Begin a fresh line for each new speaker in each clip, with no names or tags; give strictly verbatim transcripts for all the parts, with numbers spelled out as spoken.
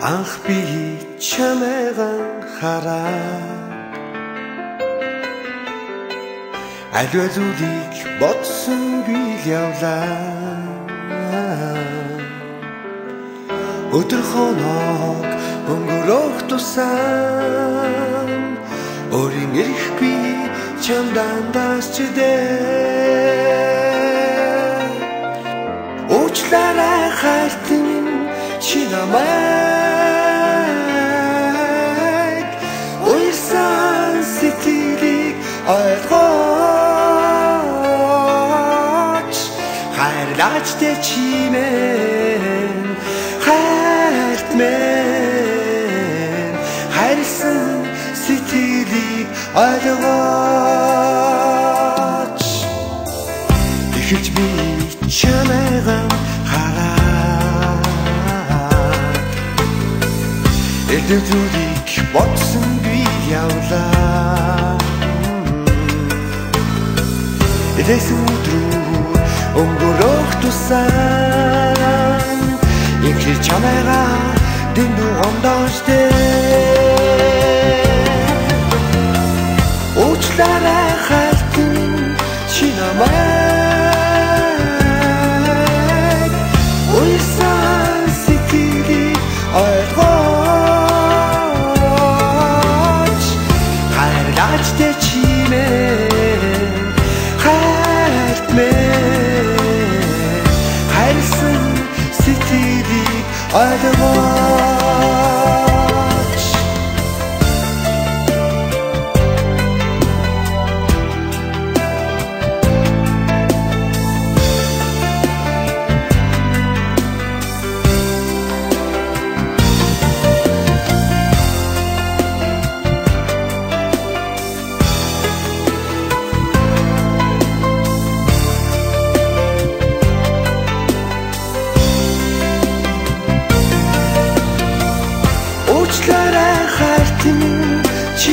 Анх би чамайг анхаараа аливаа зүйлийг бодсон би л явлаа. Өдөр хоног өнгөрөх тусам өөрийн эрх би чамдандаас чидээ. Уучлаарай хартан чи намайг уйсан сэтгэлийг ойлгооч. Хайрлаач тэ чимээ хайрт мэн хайрсан сэтгэлийг ойлгооч. Тэгэхж би чамайг анхаараа эрдэнэ зүйлийг бодсон би явлаа. Эдээс өдрөө өнгөрөх тусам инхэр чамайгаа дэндүү гомдоочдээ. Уучлаарай хартан чи намайг уйсан сэтгэлийг ойлгооч. Хайрлаач тэ чимээ хайрт мэн хайрсан сэтгэлийг ойлгооч. Уучлаарай хартан чи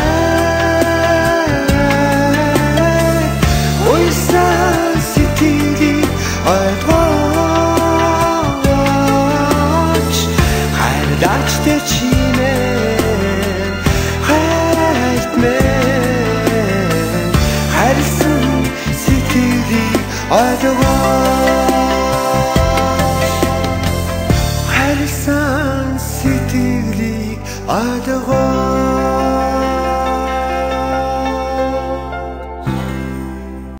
намайг уйсан сэтгэлийг ойлгооч. Хайрлаач тэ чимээ хайрт мэн хайрсан сэтгэлийг ойлгооч. Хайрсан сэтгэлийг ойлгооч.